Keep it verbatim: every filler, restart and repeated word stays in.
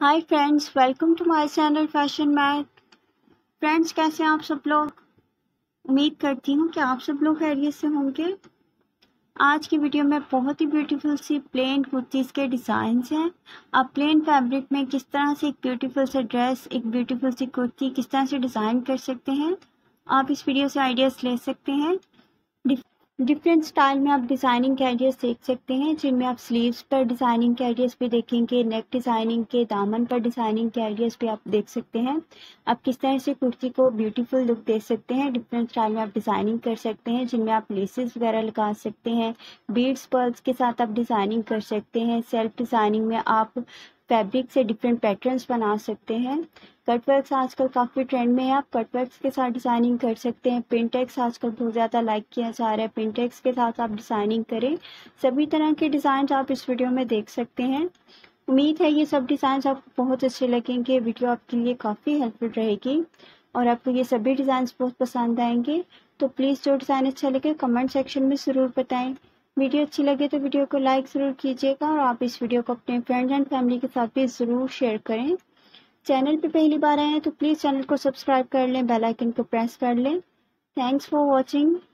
Hi friends, welcome to my channel fashion mat. Friends, कैसे हैं आप सब लोग? उम्मीद करती हूँ कि आप सब लोग खैरियत से होंगे। आज की वीडियो में बहुत ही ब्यूटीफुल सी प्लेन कुर्तीज़ के डिज़ाइंस हैं। आप प्लेन फैब्रिक में किस तरह से एक ब्यूटीफुल सा ड्रेस, एक ब्यूटीफुल सी कुर्ती किस तरह से डिज़ाइन कर सकते हैं, आप इस वीडियो से आइडियाज़ ले सकते हैं। डिफरेंट स्टाइल में आप डिज़ाइनिंग के आइडियाज़ देख सकते हैं, जिनमें आप स्लीव्स पर डिज़ाइनिंग के आइडियाज़ भी देखेंगे, नेक डिज़ाइनिंग के, दामन पर डिज़ाइनिंग के आइडियाज़ भी आप देख सकते हैं। आप किस तरह से कुर्ती को ब्यूटीफुल लुक दे सकते हैं। डिफरेंट स्टाइल में आप डिज़ाइनिंग कर सकते हैं, जिनमें आप लेसेस वगैरह लगा सकते हैं, बीड्स पर्ल्स के साथ आप डिज़ाइनिंग कर सकते हैं। सेल्फ डिज़ाइनिंग में आप फैब्रिक से डिफरेंट पैटर्न्स बना सकते हैं। कट वर्क्स आजकल काफ़ी ट्रेंड में है, आप कट वर्क्स के साथ डिज़ाइनिंग कर सकते हैं। प्रिंटेक्स आजकल बहुत ज़्यादा लाइक किया जा रहा है, प्रिंटेक्स के साथ आप डिज़ाइनिंग करें। सभी तरह के डिज़ाइन आप इस वीडियो में देख सकते हैं। उम्मीद है ये सब डिज़ाइन आपको बहुत अच्छे लगेंगे। वीडियो आपके लिए काफ़ी हेल्पफुल रहेगी और आपको ये सभी डिज़ाइन बहुत पसंद आएंगे। तो प्लीज़ जो डिज़ाइन अच्छा लगे कमेंट सेक्शन में ज़रूर बताएं। वीडियो अच्छी लगे तो वीडियो को लाइक ज़रूर कीजिएगा और आप इस वीडियो को अपने फ्रेंड्स एंड फैमिली के साथ भी ज़रूर शेयर करें। चैनल पे पहली बार आए हैं तो प्लीज़ चैनल को सब्सक्राइब कर लें, बेल आइकन को प्रेस कर लें। Thanks for watching.